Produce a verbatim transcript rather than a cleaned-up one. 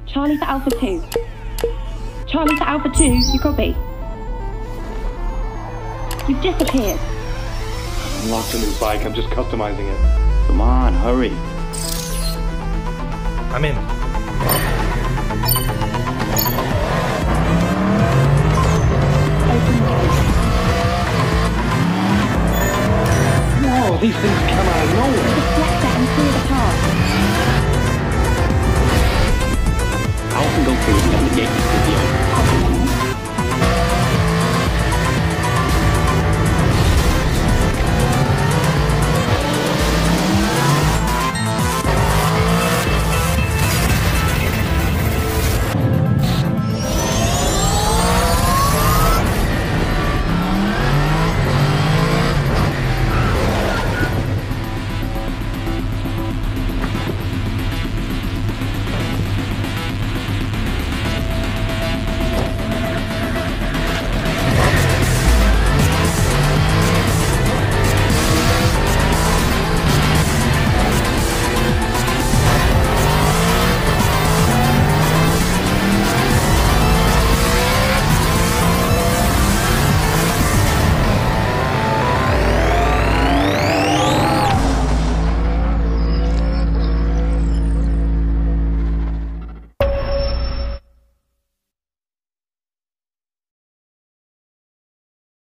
Charlie for Alpha two. Charlie for Alpha two, you copy? You've disappeared. I unlocked a new bike, I'm just customizing it. Come on, hurry. I'm in.